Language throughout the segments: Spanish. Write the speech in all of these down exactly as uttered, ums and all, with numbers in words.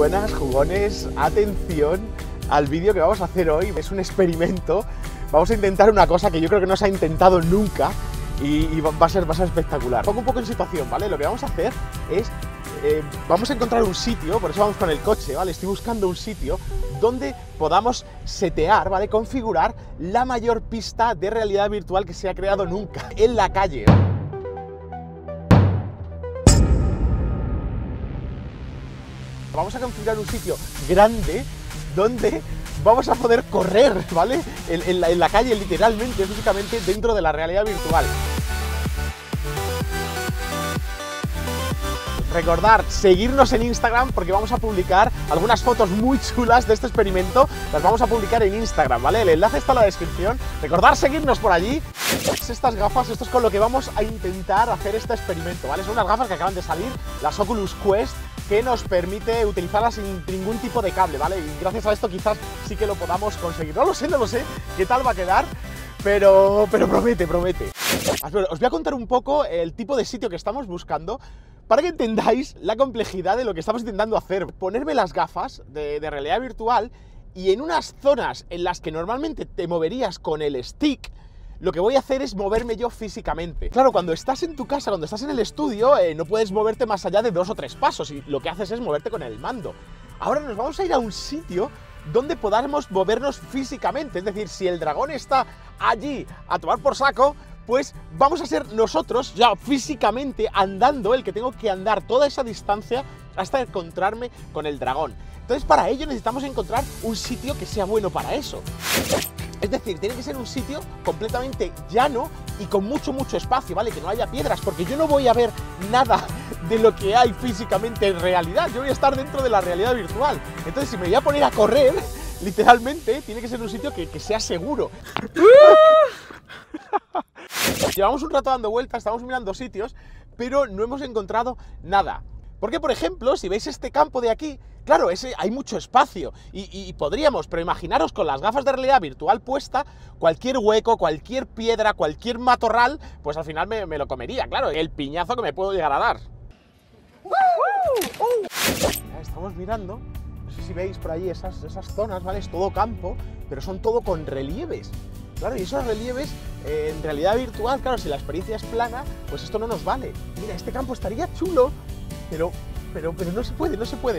buenas, jugones, atención al vídeo que vamos a hacer hoy. Es un experimento, vamos a intentar una cosa que yo creo que no se ha intentado nunca y, y va, a ser, va a ser espectacular. Pongo un poco en situación, ¿vale? Lo que vamos a hacer es, eh, vamos a encontrar un sitio, por eso vamos con el coche, ¿vale? Estoy buscando un sitio donde podamos setear, ¿vale? Configurar la mayor pista de realidad virtual que se ha creado nunca en la calle. Vamos a configurar un sitio grande donde vamos a poder correr, ¿vale? En, en, la, en la calle, literalmente, físicamente, dentro de la realidad virtual. Recordar seguirnos en Instagram porque vamos a publicar algunas fotos muy chulas de este experimento. Las vamos a publicar en Instagram, ¿vale? El enlace está en la descripción. Recordar seguirnos por allí. Estas gafas, esto es con lo que vamos a intentar hacer este experimento, ¿vale? Son unas gafas que acaban de salir, las Oculus Quest, que nos permite utilizarlas sin ningún tipo de cable, ¿vale? Y gracias a esto quizás sí que lo podamos conseguir. No lo sé, no lo sé qué tal va a quedar, pero, pero promete, promete. Os voy a contar un poco el tipo de sitio que estamos buscando para que entendáis la complejidad de lo que estamos intentando hacer. Ponerme las gafas de, de realidad virtual y en unas zonas en las que normalmente te moverías con el stick, lo que voy a hacer es moverme yo físicamente. Claro, cuando estás en tu casa, cuando estás en el estudio, eh, no puedes moverte más allá de dos o tres pasos y lo que haces es moverte con el mando. Ahora nos vamos a ir a un sitio donde podamos movernos físicamente, es decir, si el dragón está allí a tomar por saco, pues vamos a ser nosotros ya físicamente andando, el que tengo que andar toda esa distancia hasta encontrarme con el dragón. Entonces, para ello necesitamos encontrar un sitio que sea bueno para eso. Es decir, tiene que ser un sitio completamente llano y con mucho, mucho espacio, ¿vale? Que no haya piedras, porque yo no voy a ver nada de lo que hay físicamente en realidad. Yo voy a estar dentro de la realidad virtual. Entonces, si me voy a poner a correr, literalmente, tiene que ser un sitio que, que sea seguro. Llevamos un rato dando vueltas, estamos mirando sitios, pero no hemos encontrado nada. Porque, por ejemplo, si veis este campo de aquí, claro, ese, hay mucho espacio y, y, y podríamos, pero imaginaros con las gafas de realidad virtual puesta, cualquier hueco, cualquier piedra, cualquier matorral, pues al final me, me lo comería, claro, el piñazo que me puedo llegar a dar. Estamos mirando, no sé si veis por ahí esas, esas zonas, ¿vale? Es todo campo, pero son todo con relieves. Claro, y esos relieves, eh, en realidad virtual, claro, si la experiencia es plana, pues esto no nos vale. Mira, este campo estaría chulo, pero, pero, pero no se puede, no se puede.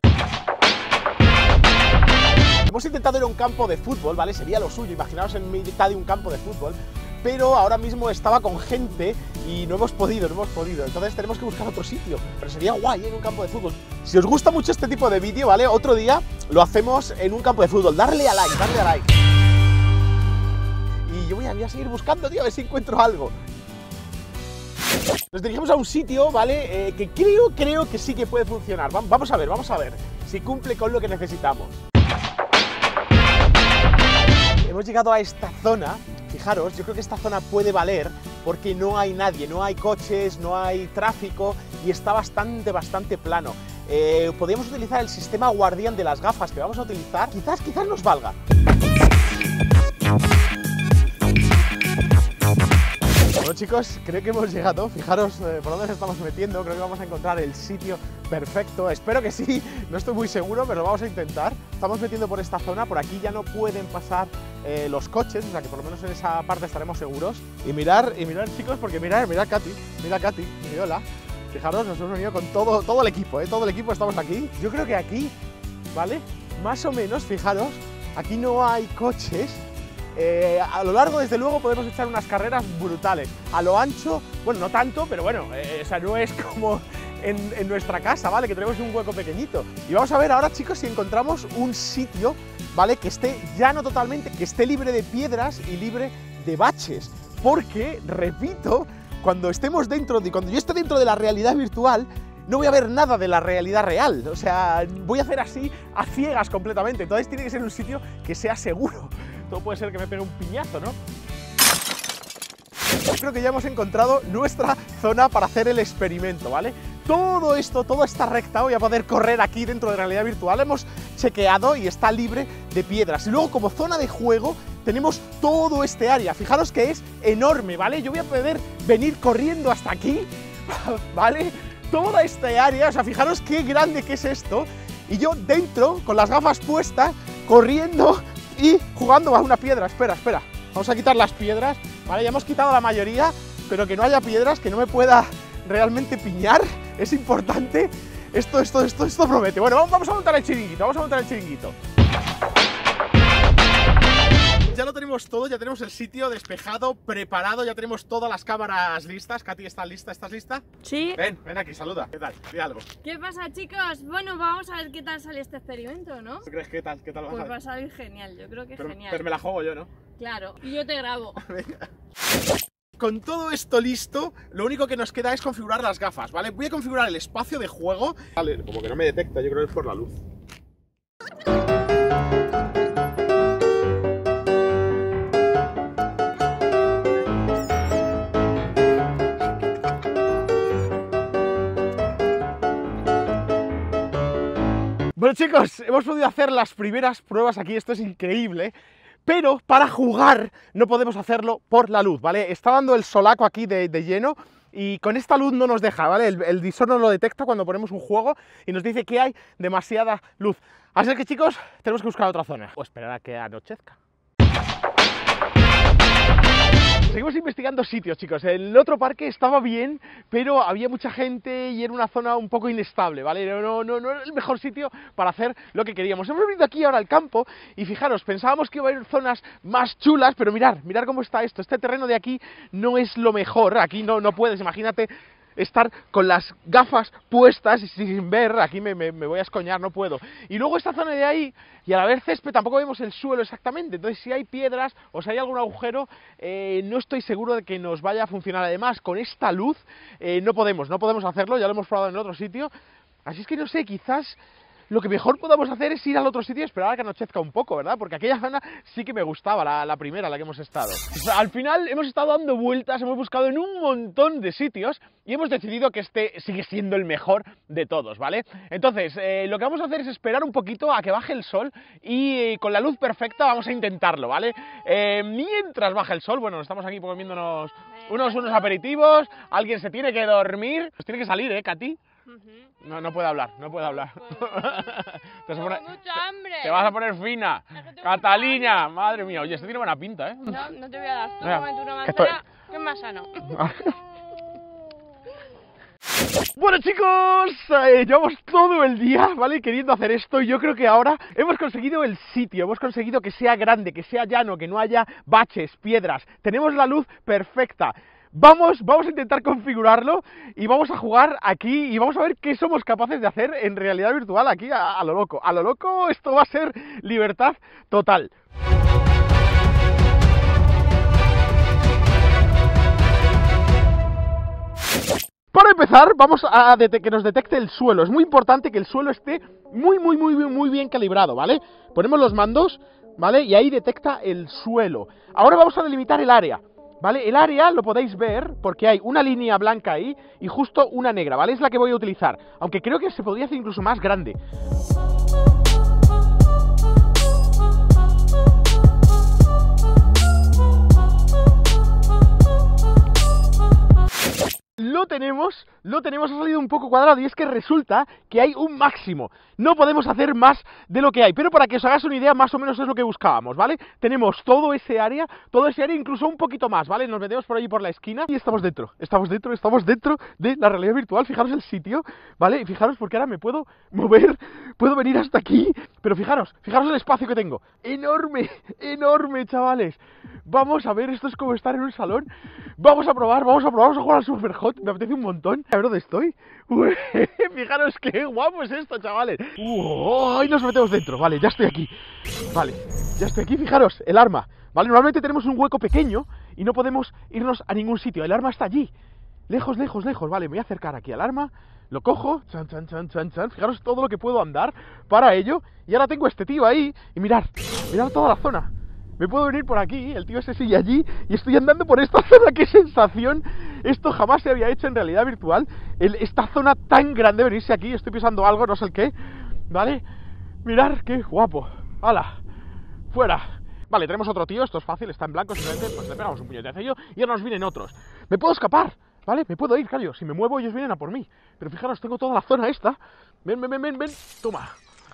Hemos intentado ir a un campo de fútbol, ¿vale? Sería lo suyo, imaginaos en mitad de un campo de fútbol, pero ahora mismo estaba con gente y no hemos podido, no hemos podido. Entonces tenemos que buscar otro sitio, pero sería guay, ¿eh? En un campo de fútbol. Si os gusta mucho este tipo de vídeo, ¿vale? Otro día lo hacemos en un campo de fútbol. Darle a like, darle a like. Y yo voy a, voy a seguir buscando, tío, a ver si encuentro algo. Nos dirigimos a un sitio, ¿vale? Eh, que creo, creo que sí que puede funcionar. Vamos a ver, vamos a ver si cumple con lo que necesitamos. Hemos llegado a esta zona. Fijaros, yo creo que esta zona puede valer porque no hay nadie, no hay coches, no hay tráfico y está bastante, bastante plano. Eh, podríamos utilizar el sistema guardián de las gafas que vamos a utilizar. Quizás, quizás nos valga. Bueno, chicos, creo que hemos llegado. Fijaros eh, por dónde nos estamos metiendo. Creo que vamos a encontrar el sitio perfecto. Espero que sí, no estoy muy seguro, pero lo vamos a intentar. Estamos metiendo por esta zona. Por aquí ya no pueden pasar eh, los coches, o sea que por lo menos en esa parte estaremos seguros. Y mirar, y mirar, chicos, porque mirar, mirad Katy, mira Katy, y hola. Fijaros, nos hemos unido con todo, todo el equipo, ¿eh? Todo el equipo estamos aquí. Yo creo que aquí, ¿vale? Más o menos, fijaros, aquí no hay coches. Eh, a lo largo, desde luego, podemos echar unas carreras brutales. A lo ancho, bueno, no tanto, pero bueno, eh, o sea, no es como en, en nuestra casa, ¿vale? Que tenemos un hueco pequeñito. Y vamos a ver ahora, chicos, si encontramos un sitio, ¿vale? Que esté llano totalmente, que esté libre de piedras y libre de baches. Porque, repito, cuando estemos dentro de, cuando yo esté dentro de la realidad virtual, no voy a ver nada de la realidad real. O sea, voy a hacer así a ciegas completamente. Entonces tiene que ser un sitio que sea seguro. Todo puede ser que me pegue un piñazo, ¿no? Creo que ya hemos encontrado nuestra zona para hacer el experimento, ¿vale? Todo esto, toda esta recta, voy a poder correr aquí dentro de realidad virtual. Hemos chequeado y está libre de piedras. Y luego, como zona de juego, tenemos todo este área. Fijaros que es enorme, ¿vale? Yo voy a poder venir corriendo hasta aquí, ¿vale? Toda esta área, o sea, fijaros qué grande que es esto. y yo dentro, con las gafas puestas, corriendo y jugando a una piedra. Espera, espera, vamos a quitar las piedras, vale, ya hemos quitado la mayoría, pero que no haya piedras, que no me pueda realmente piñar, es importante. Esto, esto, esto, esto promete. Bueno, vamos a montar el chiringuito, vamos a montar el chiringuito. Ya lo tenemos todo, ya tenemos el sitio despejado, preparado, ya tenemos todas las cámaras listas. Katy, ¿estás lista? ¿Estás lista? Sí. Ven, ven aquí, saluda. ¿Qué tal? Di algo. ¿Qué pasa, chicos? Bueno, vamos a ver qué tal sale este experimento, ¿no? ¿Tú crees qué tal? ¿Qué tal va a Pues salir? va a salir genial, yo creo que pero, genial. pero me la juego yo, ¿no? Claro, y yo te grabo. Venga. Con todo esto listo, lo único que nos queda es configurar las gafas, ¿vale? Voy a configurar el espacio de juego. Vale, como que no me detecta, yo creo que es por la luz. Bueno, chicos, hemos podido hacer las primeras pruebas aquí, esto es increíble. Pero para jugar no podemos hacerlo por la luz, ¿vale? Está dando el solaco aquí de, de lleno y con esta luz no nos deja, ¿vale? El, el visor no lo detecta cuando ponemos un juego y nos dice que hay demasiada luz. Así que, chicos, tenemos que buscar otra zona o esperar a que anochezca. Seguimos investigando sitios, chicos. El otro parque estaba bien, pero había mucha gente y era una zona un poco inestable, ¿vale? No, no, no era el mejor sitio para hacer lo que queríamos. Hemos venido aquí ahora al campo y fijaros, pensábamos que iba a haber zonas más chulas, pero mirar, mirar cómo está esto. Este terreno de aquí no es lo mejor. Aquí no, no puedes, imagínate estar con las gafas puestas y sin ver, aquí me, me, me voy a escoñar, no puedo. Y luego esta zona de ahí, y al haber césped tampoco vemos el suelo exactamente, entonces si hay piedras o si hay algún agujero, eh, no estoy seguro de que nos vaya a funcionar. Además, con esta luz eh, no podemos, no podemos hacerlo, ya lo hemos probado en otro sitio, así es que no sé, quizás lo que mejor podamos hacer es ir al otro sitio y esperar a que anochezca un poco, ¿verdad? Porque aquella zona sí que me gustaba, la, la primera, la que hemos estado. Al final hemos estado dando vueltas, hemos buscado en un montón de sitios y hemos decidido que este sigue siendo el mejor de todos, ¿vale? Entonces, eh, lo que vamos a hacer es esperar un poquito a que baje el sol y eh, con la luz perfecta vamos a intentarlo, ¿vale? Eh, mientras baja el sol, bueno, estamos aquí comiéndonos unos, unos aperitivos, alguien se tiene que dormir, pues tiene que salir, ¿eh, Katy? Uh-huh. No, no puede hablar, no puede hablar. No te, vas a poner, mucha hambre. te vas a poner fina. Es que Catalina, madre mía, oye, esto tiene buena pinta, ¿eh? No, no te voy a dar. Tú Mira, comete una esto- manzana, que es más sano. Bueno, chicos, eh, llevamos todo el día, ¿vale? Queriendo hacer esto y yo creo que ahora hemos conseguido el sitio, hemos conseguido que sea grande, que sea llano, que no haya baches, piedras. Tenemos la luz perfecta. Vamos, vamos a intentar configurarlo y vamos a jugar aquí y vamos a ver qué somos capaces de hacer en realidad virtual aquí a, a lo loco. A lo loco esto va a ser libertad total. Para empezar, vamos a que nos detecte el suelo. Es muy importante que el suelo esté muy, muy, muy, muy bien calibrado, ¿vale? Ponemos los mandos, ¿vale? Y ahí detecta el suelo. Ahora vamos a delimitar el área, ¿vale? El área lo podéis ver porque hay una línea blanca ahí y justo una negra, ¿vale? Es la que voy a utilizar, aunque creo que se podría hacer incluso más grande. Lo tenemos, lo tenemos, ha salido un poco cuadrado y es que resulta que hay un máximo. No podemos hacer más de lo que hay, pero para que os hagáis una idea, más o menos es lo que buscábamos, ¿vale? Tenemos todo ese área, todo ese área, incluso un poquito más, ¿vale? Nos metemos por allí por la esquina y estamos dentro, estamos dentro, estamos dentro de la realidad virtual. Fijaros el sitio, ¿vale? Y fijaros porque ahora me puedo mover, puedo venir hasta aquí, pero fijaros, fijaros el espacio que tengo. Enorme, enorme, chavales. Vamos a ver, esto es como estar en un salón. Vamos a probar, vamos a probar, vamos a jugar al Superhot. Me apetece un montón. A ver dónde estoy. Uy, fijaros qué guapo es esto, chavales. Uy, nos metemos dentro. Vale, ya estoy aquí. Vale, ya estoy aquí. Fijaros, el arma. Vale, normalmente tenemos un hueco pequeño y no podemos irnos a ningún sitio. El arma está allí. Lejos, lejos, lejos. Vale, me voy a acercar aquí al arma. Lo cojo. Chan, chan, chan, chan, chan. Fijaros todo lo que puedo andar para ello. Y ahora tengo este tío ahí. Y mirad, mirad toda la zona. Me puedo venir por aquí, el tío ese sigue allí y estoy andando por esta zona. ¡Qué sensación! Esto jamás se había hecho en realidad virtual. El, esta zona tan grande, venirse aquí, estoy pisando algo, no sé el qué. ¿Vale? Mirad, qué guapo. ¡Hala! ¡Fuera! Vale, tenemos otro tío, esto es fácil, está en blanco, simplemente pues le pegamos un puñetazo y ahora nos vienen otros. ¡Me puedo escapar! ¿Vale? Me puedo ir, callo. Si me muevo ellos vienen a por mí. Pero fijaros, tengo toda la zona esta. Ven, ven, ven, ven, ven. Toma.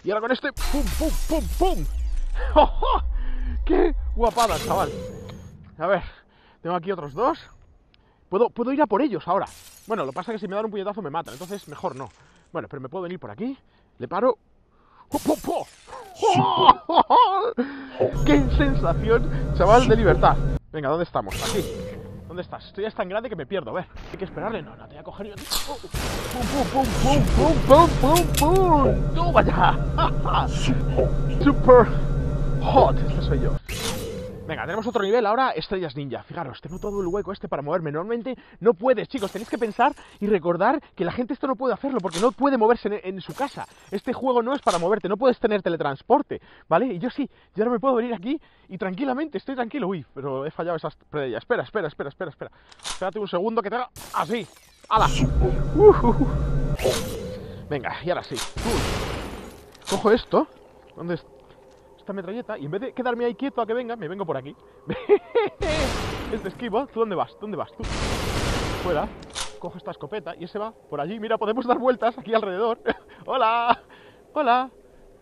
Y ahora con este, pum, pum, pum, pum. ¡Oh, oh! ¡Qué guapada, chaval! A ver, tengo aquí otros dos. Puedo, puedo ir a por ellos ahora. Bueno, lo que pasa es que si me dan un puñetazo me matan, entonces mejor no. Bueno, pero me puedo venir por aquí. Le paro. ¡Oh, oh, oh! ¡Oh, oh, oh! ¡Qué sensación, chaval, de libertad! Venga, ¿dónde estamos? Aquí. ¿Dónde estás? Estoy ya tan grande que me pierdo. A ver, hay que esperarle. No, no, te voy a coger yo. Oh. ¡Pum, pum, pum, pum, pum, pum, pum! ¡Toma ya! ¡Super hot! Este soy yo. Venga, tenemos otro nivel ahora, estrellas ninja. Fijaros, tengo todo el hueco este para moverme. Normalmente no puedes, chicos, tenéis que pensar y recordar que la gente esto no puede hacerlo porque no puede moverse en, en su casa. Este juego no es para moverte, no puedes tener teletransporte, ¿vale? Y yo sí, yo ahora me puedo venir aquí y tranquilamente, estoy tranquilo. Uy, pero he fallado esas estrellas. Espera, espera, espera, espera, espera. Espérate un segundo que te haga así. ¡Hala! Uh, uh, uh. Venga, y ahora sí. Uh. Cojo esto. ¿Dónde está? Esta metralleta, y en vez de quedarme ahí quieto a que venga, me vengo por aquí. Este esquivo. ¿Tú dónde vas? ¿Dónde vas? Tú. Fuera. Cojo esta escopeta y ese va por allí. Mira, podemos dar vueltas aquí alrededor. ¡Hola! ¡Hola!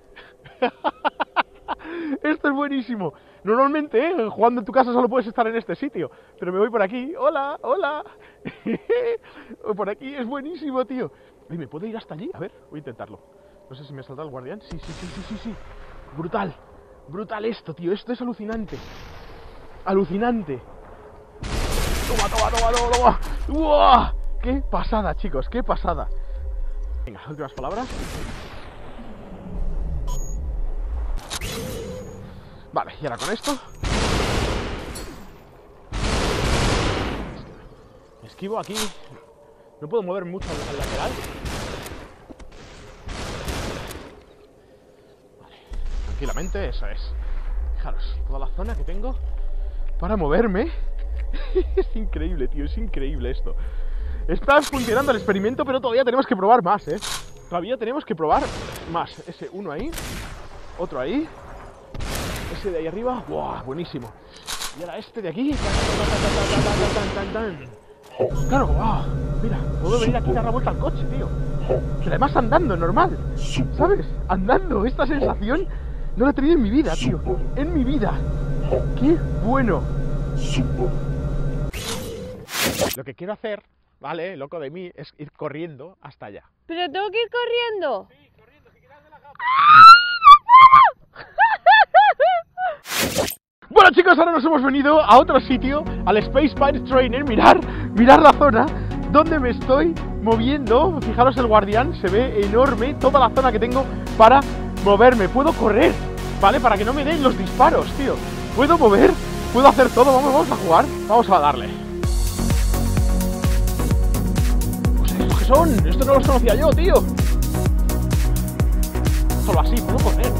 Esto es buenísimo. Normalmente, ¿eh? Jugando en tu casa solo puedes estar en este sitio. Pero me voy por aquí. ¡Hola! ¡Hola! Por aquí es buenísimo, tío. ¿Y me puedo ir hasta allí? A ver, voy a intentarlo. No sé si me salta el guardián. Sí, sí, sí, sí, sí, sí. Brutal. Brutal esto, tío. Esto es alucinante. Alucinante. Toma, toma, toma, toma, toma. ¡Uah! Qué pasada, chicos. Qué pasada. Venga, últimas palabras. Vale, y ahora con esto me esquivo aquí. No puedo mover mucho al lateral. Vale, tranquilamente, eso es. Fijaros, toda la zona que tengo para moverme. Es increíble, tío, es increíble esto. Está funcionando el experimento, pero todavía tenemos que probar más, ¿eh? Todavía tenemos que probar más. Ese uno ahí, otro ahí, ese de ahí arriba. ¡Buah! Buenísimo. Y ahora este de aquí. Claro, wow. Mira, puedo venir aquí y dar la vuelta al coche, tío. Pero además andando, normal. ¿Sabes? Andando. Esta sensación no la he tenido en mi vida, tío. En mi vida. ¡Qué bueno! Lo que quiero hacer, ¿vale? Loco de mí, es ir corriendo hasta allá. ¿Pero tengo que ir corriendo? Sí, corriendo, si quieres de la gama. Bueno, chicos, ahora nos hemos venido a otro sitio, al Space Pirate Trainer. Mirar, mirar la zona donde me estoy moviendo. Fijaros, el guardián se ve enorme. Toda la zona que tengo para moverme. Puedo correr, ¿vale? Para que no me den los disparos, tío. Puedo mover, puedo hacer todo. Vamos, vamos a jugar. Vamos a darle. Pues ¿estos qué son? Esto no los conocía yo, tío. Solo así, puedo correr.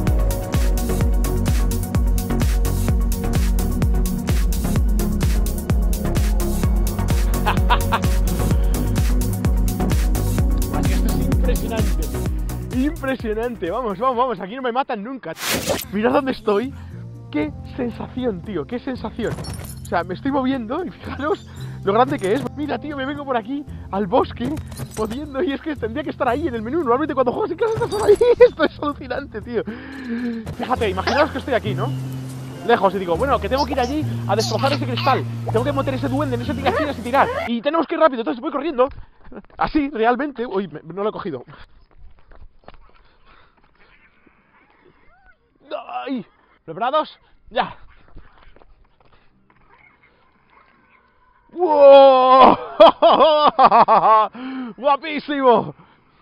Impresionante, impresionante, vamos, vamos, vamos, aquí no me matan nunca. Mirad dónde estoy, qué sensación, tío, qué sensación. O sea, me estoy moviendo y fijaros lo grande que es. Mira, tío, me vengo por aquí al bosque, pudiendo, y es que tendría que estar ahí en el menú. Normalmente cuando juegas en casa estás solo ahí. Esto es alucinante, tío. Fíjate, imaginaos que estoy aquí, ¿no? Lejos, y digo, bueno, que tengo que ir allí a destrozar ese cristal. Tengo que meter ese duende en ese tirachinas y tirar. Y tenemos que ir rápido, entonces voy corriendo. Así, realmente. Uy, me, no lo he cogido. ¡Ay! ¿Preparados? ¡Ya! ¡Wow! ¡Guapísimo!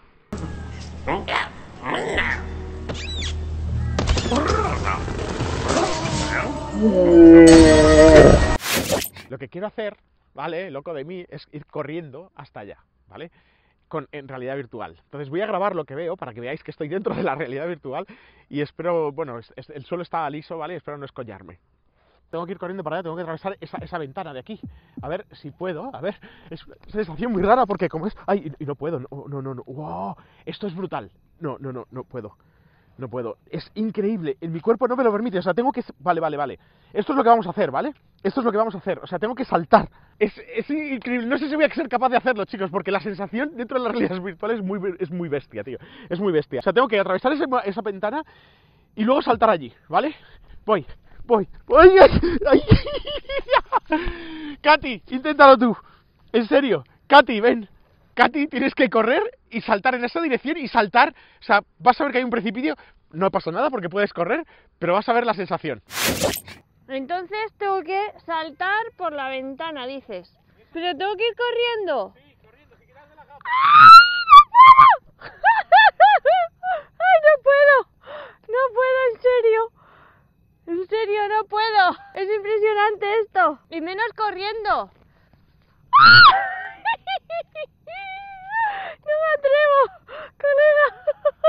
Lo que quiero hacer, ¿vale? Loco de mí, es ir corriendo hasta allá, ¿vale? Con, en realidad virtual. Entonces voy a grabar lo que veo para que veáis que estoy dentro de la realidad virtual y espero, bueno, es, es, el suelo está liso, ¿vale? Espero no escollarme. Tengo que ir corriendo para allá, tengo que atravesar esa, esa ventana de aquí. A ver si puedo, a ver. Es una sensación muy rara porque como es... ¡Ay! Y, y no puedo, no, no, no, no. ¡Wow! Esto es brutal. No, no, no, no puedo. No puedo, es increíble, en mi cuerpo no me lo permite, o sea, tengo que... Vale, vale, vale, esto es lo que vamos a hacer, ¿vale? Esto es lo que vamos a hacer, o sea, tengo que saltar. Es, es increíble, no sé si voy a ser capaz de hacerlo, chicos, porque la sensación dentro de las realidades virtuales es muy, es muy bestia, tío, es muy bestia. O sea, tengo que atravesar ese, esa ventana y luego saltar allí, ¿vale? Voy, voy, voy, ay, ay. Katy, inténtalo tú, en serio, Katy, ven. Katy, tienes que correr y saltar en esa dirección y saltar, o sea, vas a ver que hay un precipicio, no pasa nada porque puedes correr, pero vas a ver la sensación. Entonces tengo que saltar por la ventana, dices. Pero tengo que ir corriendo. Sí, corriendo, si quieres de la gafa. ¡Ay, no puedo! No puedo, en serio. En serio, no puedo. Es impresionante esto. Y menos corriendo. ¡No me atrevo, colega!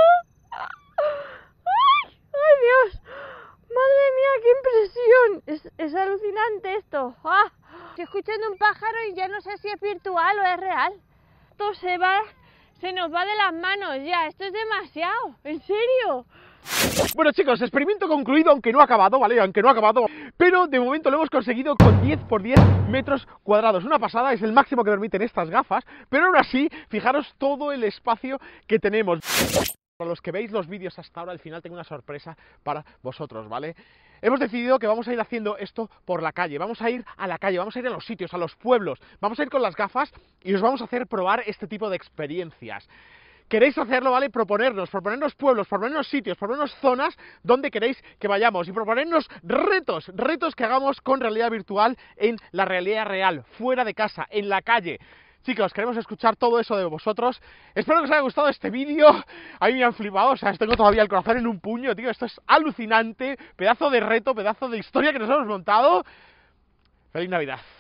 ¡Ay, ay Dios! ¡Madre mía, qué impresión! Es, es alucinante esto. ¡Ah! Estoy escuchando un pájaro y ya no sé si es virtual o es real. Esto se va, se nos va de las manos ya. Esto es demasiado. ¿En serio? Bueno, chicos, experimento concluido, aunque no ha acabado, ¿vale? Aunque no ha acabado, pero de momento lo hemos conseguido con diez por diez metros cuadrados. Una pasada, es el máximo que permiten estas gafas, pero aún así, fijaros todo el espacio que tenemos. Para los que veis los vídeos hasta ahora, al final tengo una sorpresa para vosotros, ¿vale? Hemos decidido que vamos a ir haciendo esto por la calle, vamos a ir a la calle, vamos a ir a los sitios, a los pueblos, vamos a ir con las gafas y os vamos a hacer probar este tipo de experiencias. Queréis hacerlo, ¿vale? Proponernos, proponernos pueblos, proponernos sitios, proponernos zonas donde queréis que vayamos y proponernos retos, retos que hagamos con realidad virtual en la realidad real, fuera de casa, en la calle. Chicos, queremos escuchar todo eso de vosotros. Espero que os haya gustado este vídeo. A mí me han flipado, o sea, tengo todavía el corazón en un puño, tío. Esto es alucinante, pedazo de reto, pedazo de historia que nos hemos montado. ¡Feliz Navidad!